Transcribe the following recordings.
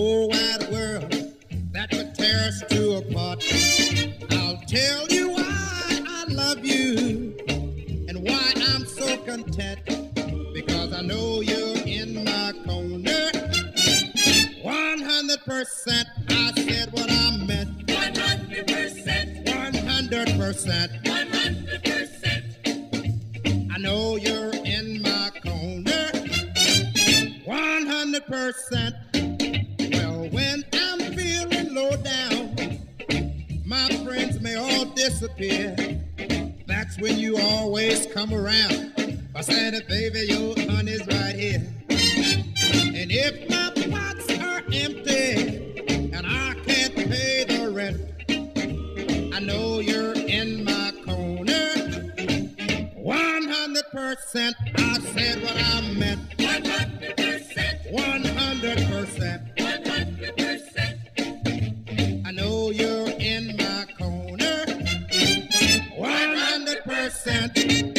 whole wide world that would tear us two apart. I'll tell you why I love you and why I'm so content, because I know you're in my corner. 100%, I said what I meant. 100%. 100%. 100%. I know you're in my corner. 100%. Well, when I'm feeling low down, my friends may all disappear. That's when you always come around. I said, baby, your honey's right here. And if my pots are empty and I can't pay the rent, I know you're in my corner. 100%, I said what I meant. 100%. 100%. 100%. I know you're in my corner. 100%.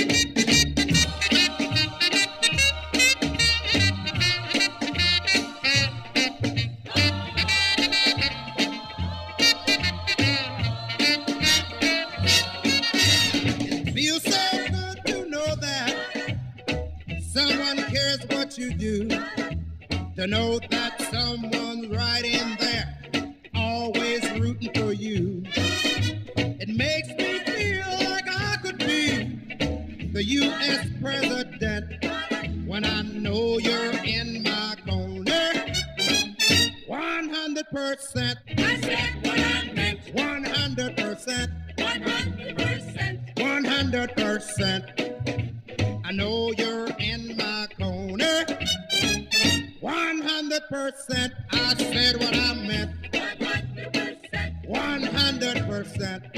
Feels so good to know that someone cares what you do, to know that someone's right in there, always rooting for you. It makes me feel like I could be the U.S. president when I know you're in my corner. 100%. I said what I meant. 100%. 100%. 100%. I know you're in my corner. 100%. I said what I meant. 100%. 100%.